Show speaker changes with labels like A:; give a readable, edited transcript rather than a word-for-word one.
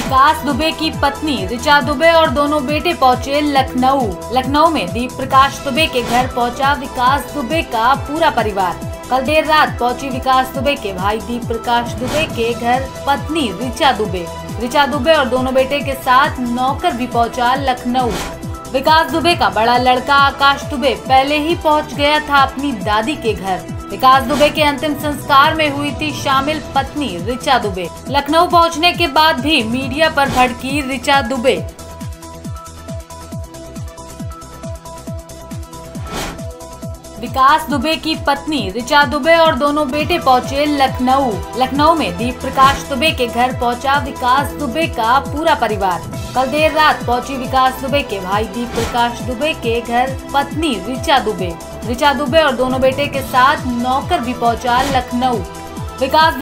A: विकास दुबे की पत्नी ऋचा दुबे और दोनों बेटे पहुंचे लखनऊ में दीप प्रकाश दुबे के घर पहुंचा विकास दुबे का पूरा परिवार। कल देर रात पहुंची विकास दुबे के भाई दीप प्रकाश दुबे के घर पत्नी ऋचा दुबे और दोनों बेटे के साथ नौकर भी पहुंचा लखनऊ। विकास दुबे का बड़ा लड़का आकाश दुबे पहले ही पहुंच गया था अपनी दादी के घर। विकास दुबे के अंतिम संस्कार में हुई थी शामिल पत्नी ऋचा दुबे। लखनऊ पहुंचने के बाद भी मीडिया पर भड़की ऋचा दुबे। विकास दुबे की पत्नी ऋचा दुबे और दोनों बेटे पहुंचे लखनऊ में दीप प्रकाश दुबे के घर पहुंचा विकास दुबे का पूरा परिवार। कल देर रात पहुंची विकास दुबे के भाई दीप प्रकाश दुबे के घर पत्नी ऋचा दुबे और दोनों बेटे के साथ नौकर भी पहुंचा लखनऊ। विकास